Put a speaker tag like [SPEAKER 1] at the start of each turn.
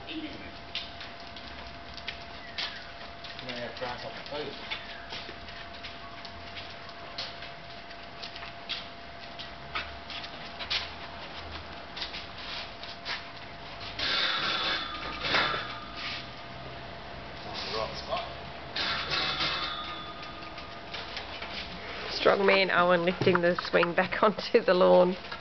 [SPEAKER 1] have grass off the food.
[SPEAKER 2] Strong man Owen lifting the swing back onto the lawn.